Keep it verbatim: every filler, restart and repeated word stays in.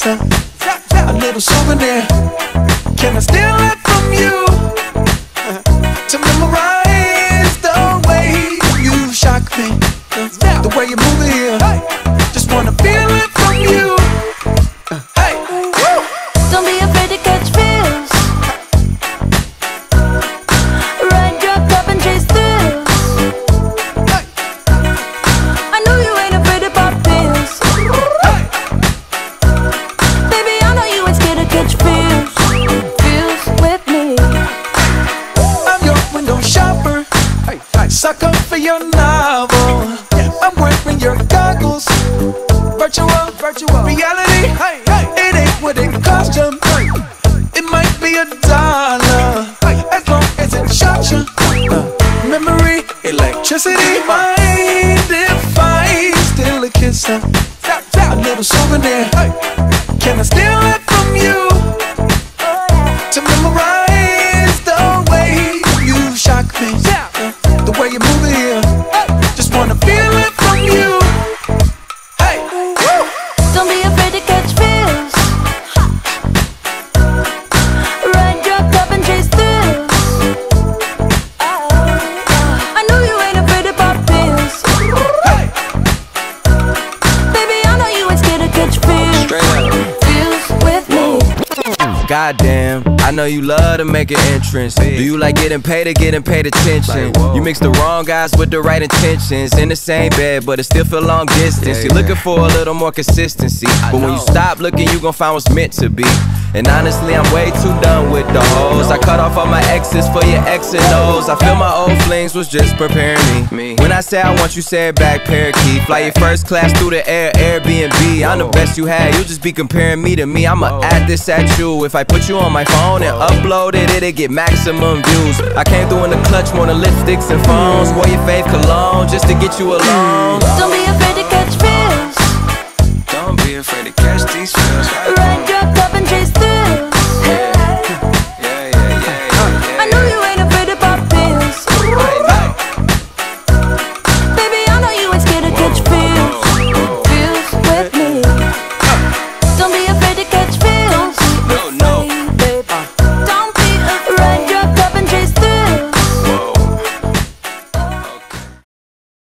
kiss, a, a little souvenir. Can I steal it from you to memorize the way you shock me, the way you move it here? Just wanna feel it from you. Hey, don't be afraid to catch feels. Ride your cup and chase thrills. I know you ain't afraid to pop pills. Baby, I know you ain't scared to catch feels. Feels with me. I'm your window shopper, sucker for your novel. I'm wearing your goggles. Virtual, virtual reality. It ain't what it cost you. It might be a dollar, as long as it shot you. Uh, memory, electricity. Mind if I steal a kiss, uh, a little souvenir? Can I steal it from you to memorize the way you shock me, uh, the way you move it here? Just wanna feel it from you. Hey, don't be afraid to catch feels. Ride your cup and chase thrills. I know you ain't afraid to pop pills. Baby, I know you ain't scared to catch feels. Feels with me. Goddamn, I know you love to make an entrance. Do you like getting paid or getting paid attention? You mix the wrong guys with the right intentions. In the same bed, but it still feel long distance. You're looking for a little more consistency, but when you stop looking, you gon' find what's meant to be. And honestly, I'm way too done with the hoes. I cut off all my exes for your X and O's. I feel my old flings was just preparing me. When I say I want you, say it back, parakeet. Fly your first class through the air, Airbnb. I'm the best you had, you just be comparing me to me. I'ma add this at you. If I put you on my phone and upload it, it'll get maximum views. I came through in the clutch, more than lipsticks and phones. Wore your fave cologne just to get you alone. Don't be afraid to catch feels.